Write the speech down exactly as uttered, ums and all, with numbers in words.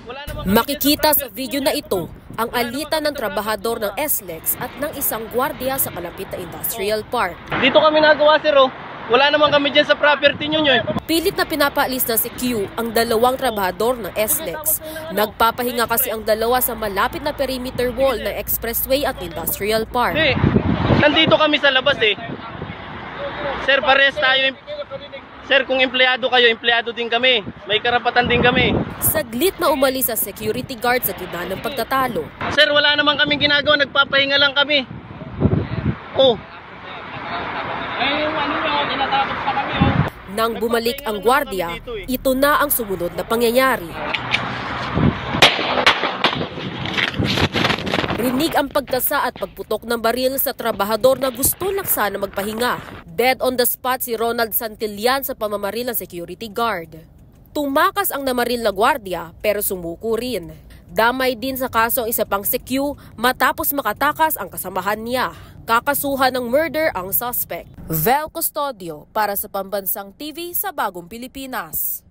Makikita sa video na ito ang alitan ng trabahador ng S L E X at ng isang gwardiya sa kalapit na industrial park. Dito kami nagawa, sir, oh. Wala naman kami dyan sa property nyo nyo eh. Pilit na pinapaalis na si Q ang dalawang trabahador ng S L E X. Nagpapahinga kasi ang dalawa sa malapit na perimeter wall ng expressway at industrial park. Hey, nandito kami sa labas eh. Sir, pares tayo. Sir, kung empleyado kayo, empleyado din kami. May karapatan din kami. Saglit na umalis sa security guard sa gitna ng pagtatalo. Sir, wala naman kaming ginagawa. Nagpapahinga lang kami. Oh. Nang bumalik ang gwardiya, ito na ang sumunod na pangyayari. Rinig ang pagtasa at pagputok ng baril sa trabahador na gusto lang sana magpahinga. Dead on the spot si Ronald Santillan sa pamamaril ng security guard. Tumakas ang namaril na gwardiya pero sumuko rin. Damay din sa kaso ang isa pang si Q matapos makatakas ang kasamahan niya. Kakasuhan ng murder ang suspect. Vel Custodio para sa Pambansang T V sa Bagong Pilipinas.